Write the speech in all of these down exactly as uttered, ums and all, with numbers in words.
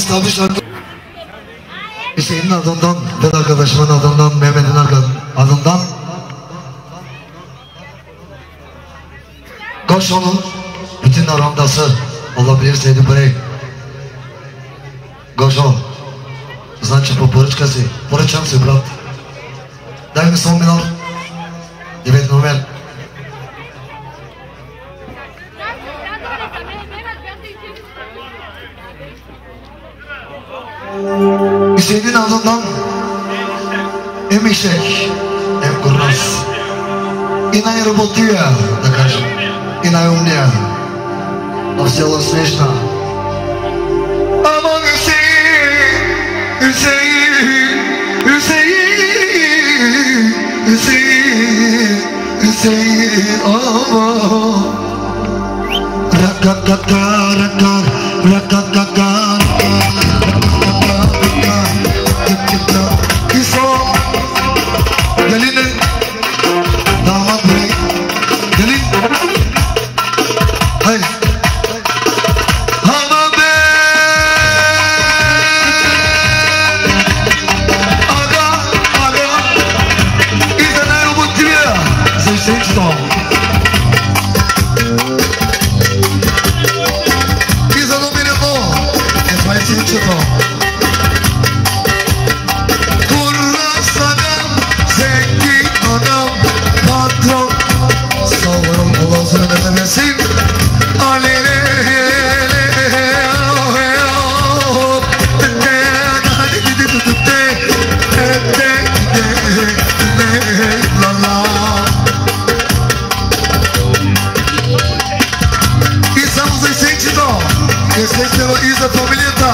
tabi şarkı Hüseyin'in adından ve arkadaşımın adından, Mehmet'in adından Koşo'nun bütün aramdası olabilirseydi burayı Koşo значит по поръчкаси поръчам се брат дай ми сон минор девет номер Hüseyin'in adından hem eşek hem kurnaz и работия, да кажем, и най-умния, а все смешна. Ама Hüseyin, Hüseyin, Hüseyin, Hüseyin, Hüseyin, aman. Rakakaka, rakak, rakakaka, rakakaka, İso, gelin. Damat bey, gelin. Hayır. Hava be. Aga, aga. İzle ne robotluyor? Zeyşek son. İzle o beni o. Esmayı çiğ o. Kurras adam, zengin adam. Patron Sağlarım Allah seni demesin Aleyne Estamos em sentido Esse é o Isa Familita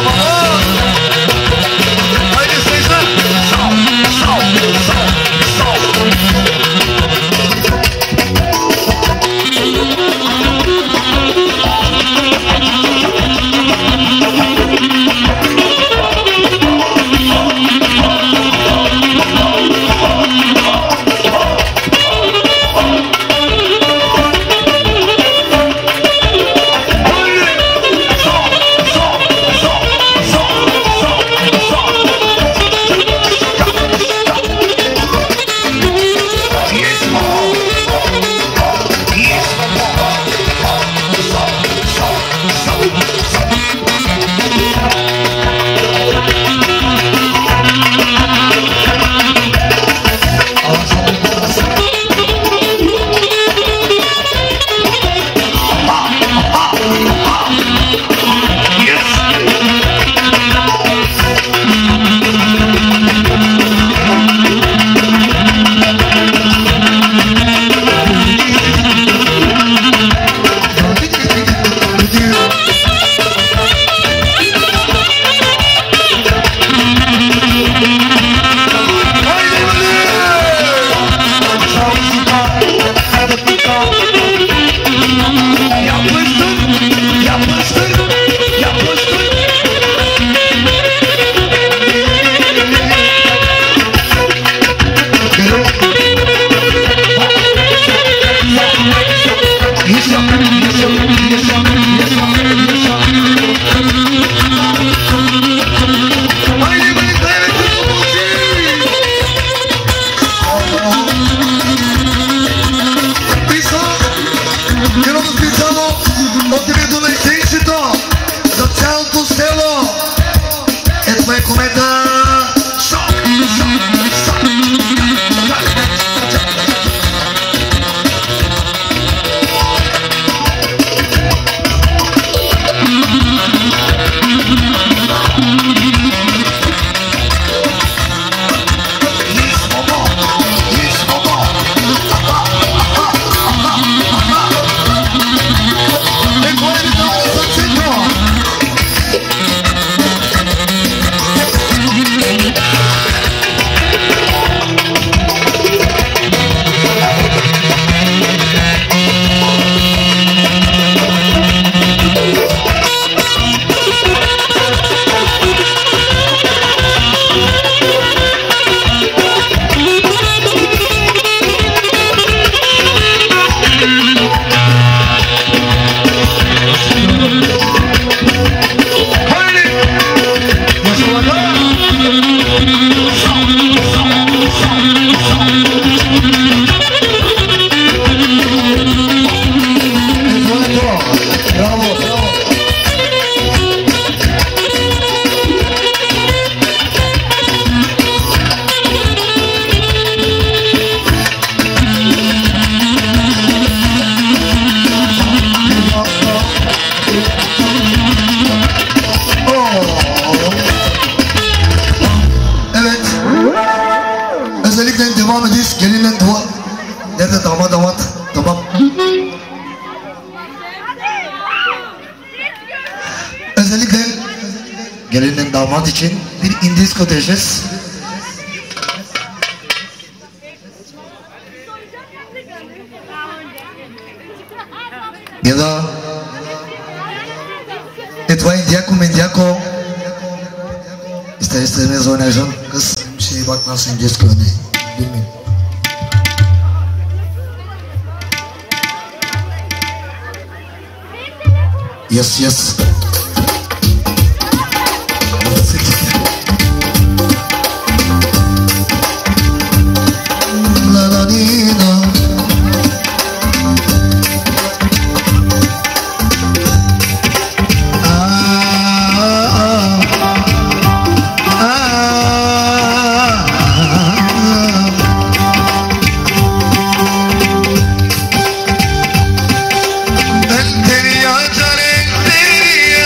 Gelinin damat için bir indisko diyeceğiz. Ya da etva indiyako mendiyako ister istemez oynayacağım. Kız bir şeye bak nasıl indisko ne bilmiyorum. Yes yes. Teria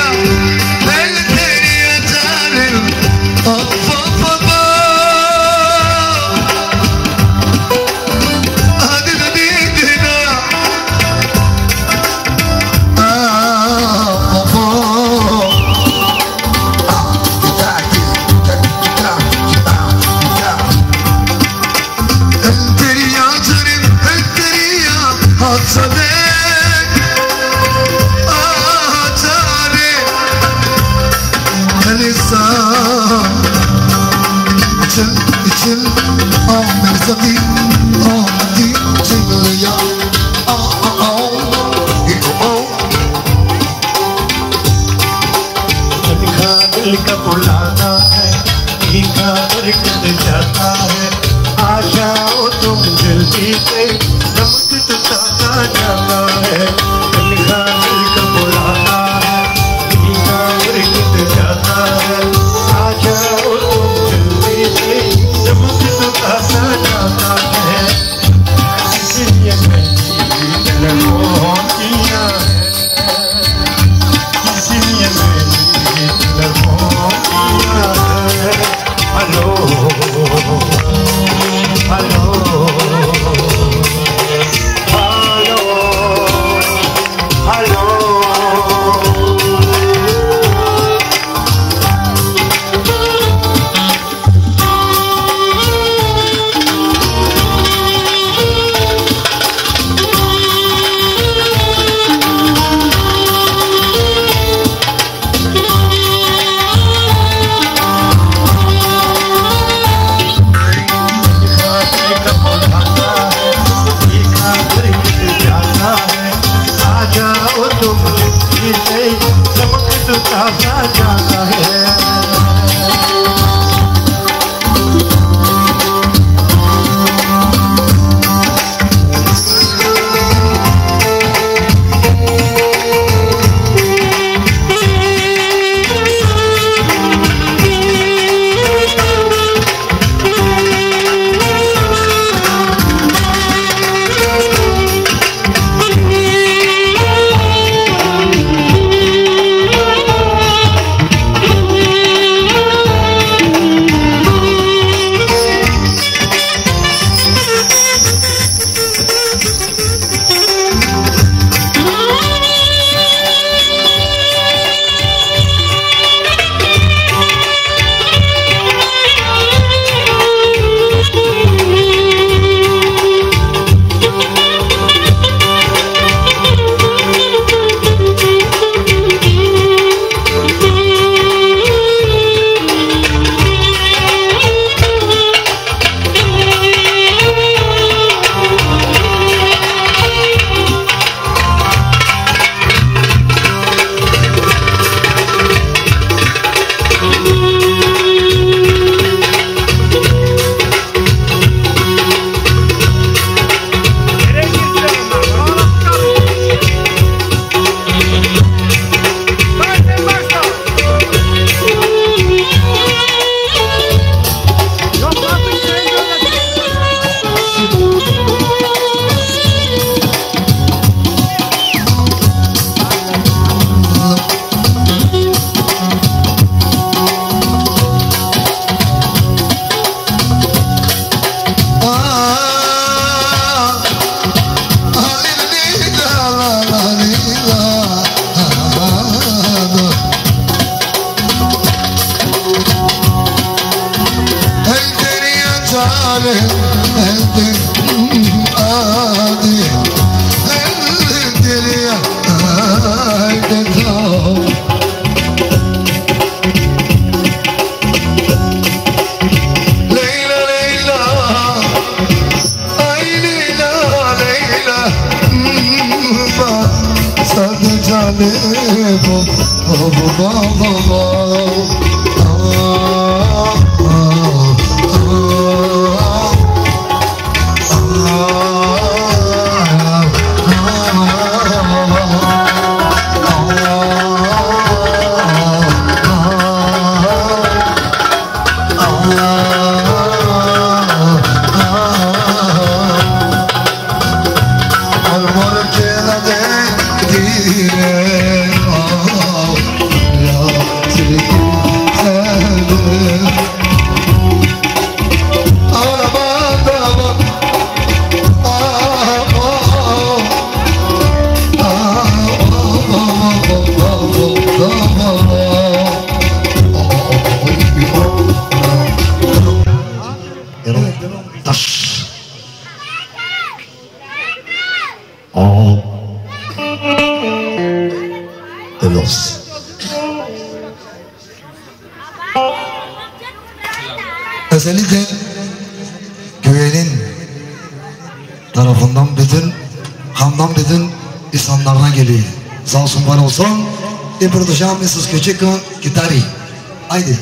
Özellikle güvenin tarafından bütün Hamdan bütün insanlarına geliyor. Sağ olsun var olsun. E produciamo Missus Küçük Gitari. Haydi.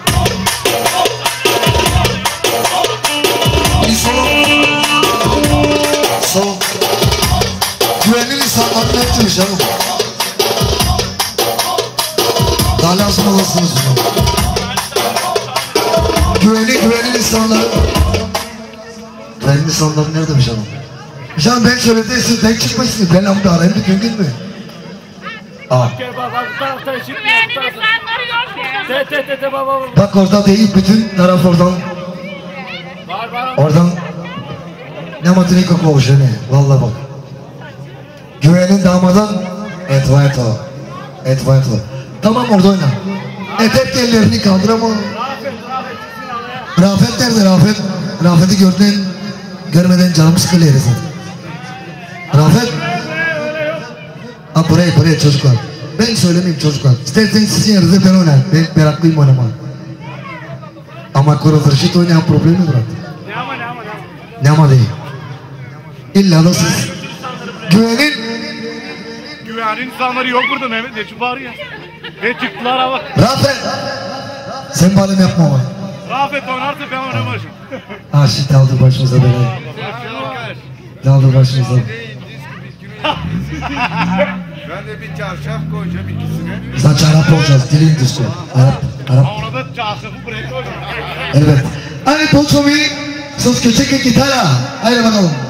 Bir solo. Solo. Güvenli insanlar ne etmiş canım? Daha lazım olasınız. Güvenli güvenli insanlar. Güvenli insanlar neredeymiş canım? Canım ben söylediyse tek çıkmışsın. Ben ama arayayım bir gün gün mü? Aa. Bak orada değil, bütün taraf oradan. Oradan ne matını kokuyor ne? Vallahi bak. Güvenin damadan et var o. Et var o. Tamam orada oyna. Et hep ellerini kaldır ama. Rafet nerede Rafet? Rafet'i gördün, görmeden canım sıkılıyor zaten. Rafet. Ha buraya buraya çocuklar. Ben söylemeyeyim çocuklar. İsterseniz sizin yerinizde ben oynayayım. Ben meraklıyım oynamaya. Ama koreografik oynayan problemi mi bıraktı? Ne ama ne ama ne ama. Ne ama değil. İlla da siz. Güvenin. Güvenin insanları yok burada Mehmet. Ne var ya? Ne çıktılar ha bak. Rafet. Sen balım yapma ama. Rafet oynarsa ben oynamayacağım. Ha şimdi aldı başımıza böyle. Aldı başımıza. Ben de bir çarşaf koyacağım ikisine. Saç Arap olacağız. Dilin düştü. Arap. Arap. Ona da çarşafı buraya koyacağım. Evet. Hani Polçovi sos küçük gitara. Haydi bakalım.